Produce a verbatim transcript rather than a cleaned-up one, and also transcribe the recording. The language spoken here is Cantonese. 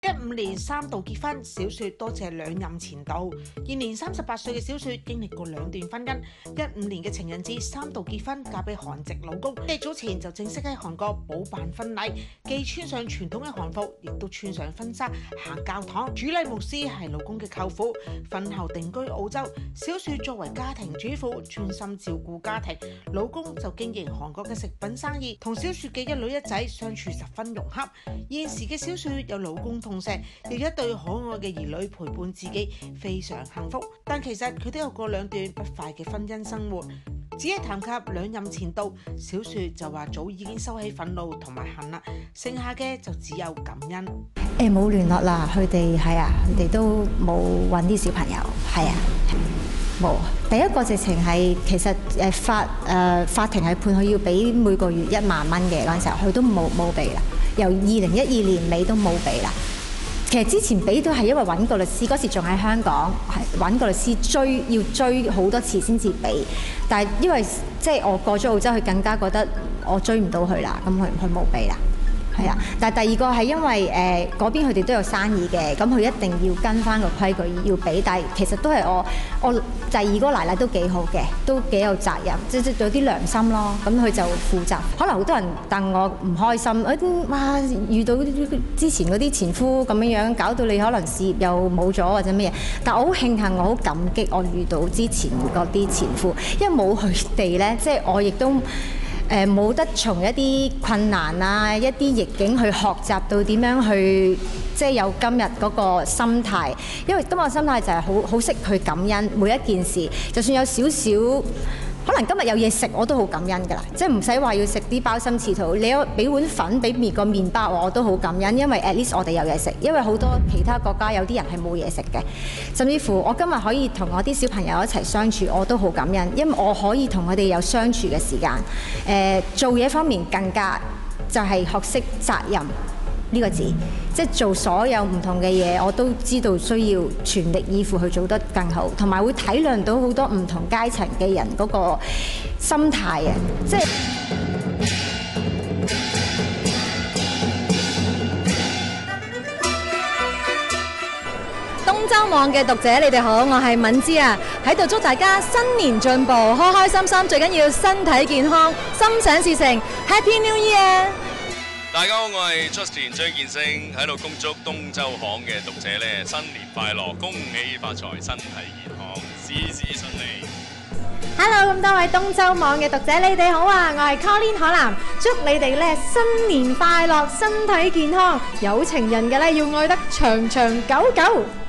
一五年三度結婚，小雪多謝兩任前度。現年三十八歲嘅小雪經歷過兩段婚姻，一五年嘅情人節三度結婚，嫁俾韓籍老公。一早前就正式喺韓國補辦婚禮，既穿上傳統嘅韓服，亦都穿上婚紗行教堂。主禮牧師係老公嘅舅父，婚後定居澳洲。小雪作為家庭主婦，專心照顧家庭，老公就經營韓國嘅食品生意，同小雪嘅一女一仔相處十分融洽。現時嘅小雪有老公痛錫，有一對可愛嘅兒女陪伴自己，非常幸福。但其實佢都有過兩段不快嘅婚姻生活。只係談及兩任前度，小雪就話早已經收起憤怒同埋恨啦，剩下嘅就只有感恩。 誒冇聯絡啦，佢哋係啊，佢哋都冇揾啲小朋友，係啊，冇。第一個直情係其實誒法誒、呃、法庭係判佢要俾每個月一萬蚊嘅嗰陣時候，佢都冇冇俾啦。由二零一二年尾都冇俾啦。其實之前俾都係因為揾個律師，嗰時仲喺香港，係揾個律師追，要追好多次先至俾。但係因為即係我過咗澳洲，佢更加覺得我追唔到佢啦，咁佢佢冇俾啦。係啊，但係第二個係因為誒嗰邊佢哋都有生意嘅，咁佢一定要跟翻個規矩要俾。但係其實都係我我第二個奶奶都幾好嘅，都幾有責任，即係有啲良心咯。咁佢就負責。可能好多人戥我唔開心，誒哇遇到之前嗰啲前夫咁樣樣，搞到你可能事業又冇咗或者咩嘢。但我好慶幸，我好感激我遇到之前嗰啲前夫，因為冇佢哋咧，即係我亦都。誒冇得從一啲困難啊，一啲逆境去學習到點樣去，即係有今日嗰個心態。因為今日嘅心態就係好好識去感恩每一件事，就算有少少。可能今日有嘢食我都好感恩㗎啦，即係唔使話要食啲鮑參翅肚，你有俾碗粉俾面個麵包我都好感恩，因為 at least 我哋有嘢食，因為好多其他國家有啲人係冇嘢食嘅，甚至乎我今日可以同我啲小朋友一齊相處，我都好感恩，因為我可以同佢哋有相處嘅時間。誒、呃、做嘢方面更加就係學識責任呢個字，即係做所有唔同嘅嘢，我都知道需要全力以赴去做得更好，同埋會體諒到好多唔同階層嘅人嗰個心態啊！即係東周網嘅讀者，你哋好，我係敏芝啊，喺度祝大家新年進步，開開心心，最緊要身體健康，心想事成 ，Happy New Year！ 大家好，我係 Justin 張建升，喺度恭祝東周行嘅讀者咧新年快樂，恭喜發財，身體健康，事事順利。 Hello， 咁多位東周網嘅讀者，你哋好啊！我係 Colin 可南，祝你哋咧新年快樂，身體健康，有情人嘅咧要愛得長長久久。